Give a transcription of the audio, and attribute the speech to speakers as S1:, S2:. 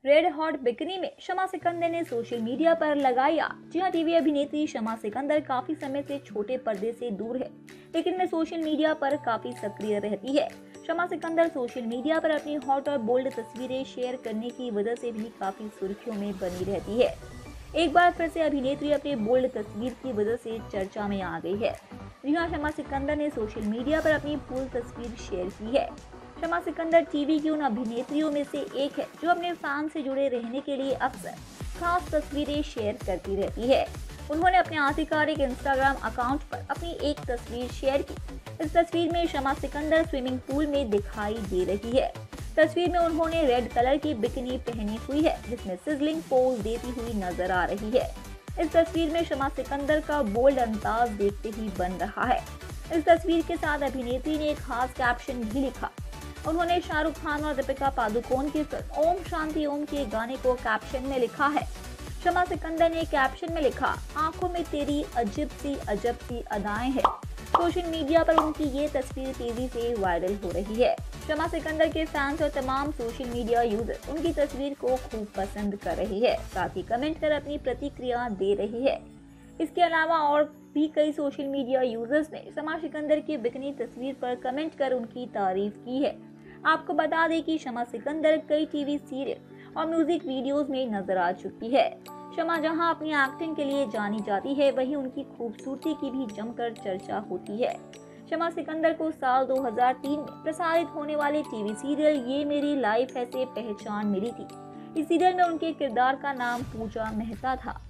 S1: Red hot bikini में शमा सिकंदर ने social media पर लगाई आग। जी हाँ, टीवी अभिनेत्री शमा सिकंदर काफी समय से छोटे पर्दे से दूर है, लेकिन वे सोशल मीडिया पर काफी सक्रिय रहती है। शमा सिकंदर सोशल मीडिया पर अपनी हॉट और बोल्ड तस्वीरें शेयर करने की वजह से भी काफी सुर्खियों में बनी रहती है। एक बार फिर से अभिनेत्री अपनी बोल्ड तस्वीर की वजह से चर्चा में आ गई है। जी हाँ, शमा सिकंदर ने सोशल मीडिया पर अपनी बोल्ड तस्वीर शेयर की है। शमा सिकंदर टीवी की उन अभिनेत्रियों में से एक है जो अपने फैन से जुड़े रहने के लिए अक्सर खास तस्वीरें शेयर करती रहती है। उन्होंने अपने आधिकारिक इंस्टाग्राम अकाउंट पर अपनी एक तस्वीर शेयर की। इस तस्वीर में शमा सिकंदर स्विमिंग पूल में दिखाई दे रही है। तस्वीर में उन्होंने रेड कलर की बिकिनी पहनी हुई है, जिसमें सिजलिंग पोज देती हुई नजर आ रही है। इस तस्वीर में शमा सिकंदर का बोल्ड अंदाज देखते ही बन रहा है। इस तस्वीर के साथ अभिनेत्री ने एक खास कैप्शन भी लिखा। उन्होंने शाहरुख खान और दीपिका पादुकोण की फिल्म ओम शांति ओम के गाने को कैप्शन में लिखा है। शमा सिकंदर ने कैप्शन में लिखा, आंखों में तेरी अजब सी अदाएं हैं। सोशल मीडिया पर उनकी ये तस्वीर तेजी से वायरल हो रही है। शमा सिकंदर के फैंस और तमाम सोशल मीडिया यूजर उनकी तस्वीर को खूब पसंद कर रहे हैं, साथ ही कमेंट कर अपनी प्रतिक्रिया दे रही है। इसके अलावा और भी कई सोशल मीडिया यूजर्स ने शमा सिकंदर की बिकिनी तस्वीर पर कमेंट कर उनकी तारीफ की है। आपको बता दें कि शमा सिकंदर कई टीवी सीरियल और म्यूजिक वीडियोस में नजर आ चुकी है। शमा जहां अपनी एक्टिंग के लिए जानी जाती है, वहीं उनकी खूबसूरती की भी जमकर चर्चा होती है। शमा सिकंदर को साल 2003 में प्रसारित होने वाले टीवी सीरियल ये मेरी लाइफ है से पहचान मिली थी। इस सीरियल में उनके किरदार का नाम पूजा मेहता था।